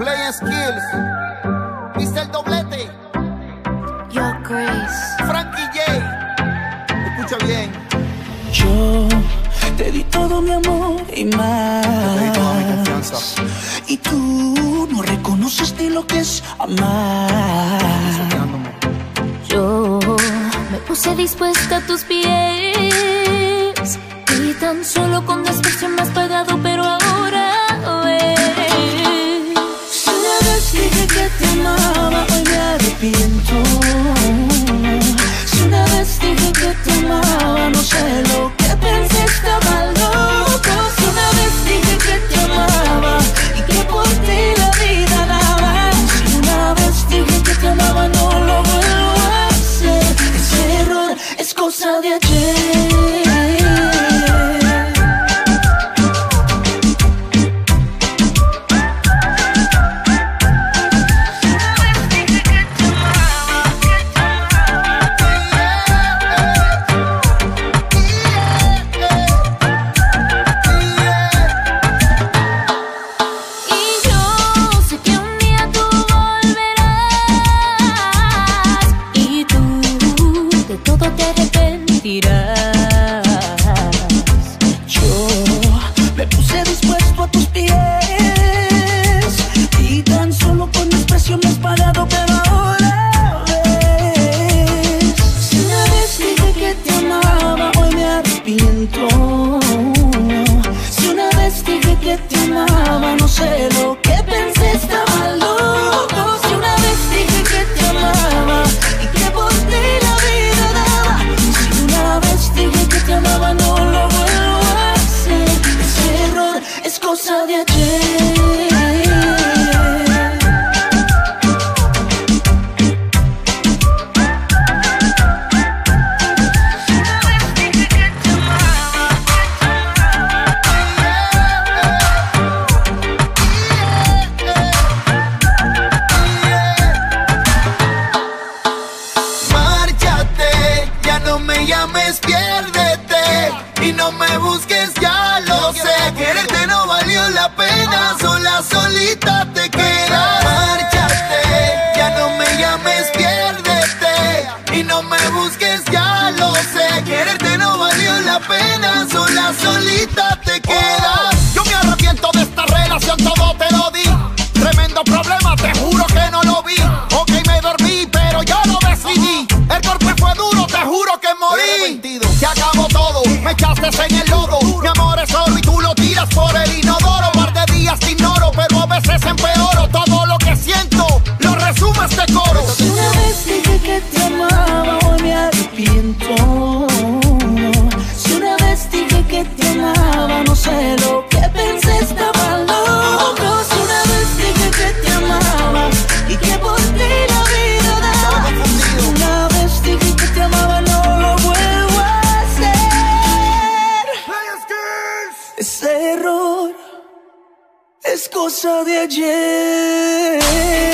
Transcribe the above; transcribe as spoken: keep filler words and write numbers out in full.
Play Skills, mister Doblete, Yo Grace, Frankie J. Escucha bien. Yo te di todo mi amor y más. Te di toda mi confianza. Y tú no reconoces ni lo que es amar. yo me puse dispuesta a tus pies y tan solo con desprecio me has pagado, pero ahora ves. Si una vez dije que te amaba, hoy me arrepiento. Si una vez dije que te amaba, no sé lo que pensé, estaba loco. Si una vez dije que te amaba y que por ti la vida daba. Si una vez dije que te amaba, no lo vuelvo a hacer. Ese error es cosa de ayer. Solita te quedas. Yo me arrepiento de esta relación, todo te lo di. Tremendo problema, te juro que no lo vi. Ok, me dormí, pero yo lo decidí. El golpe fue duro, te juro que morí. Se acabó todo, me echaste en el lodo. Mi amor es oro y tú lo tiras por el inodoro. Par de días te ignoro, pero a veces empeoro. Todo lo que siento, lo resume este coro. Si una vez dije que te amaba, hoy me arrepiento. Que te amaba, no sé lo que pensé, estaba loco. Si una vez dije que te amaba y que por ti la vida daba. Si una vez dije que te amaba, no lo vuelvo a hacer. Ese error es cosa de ayer.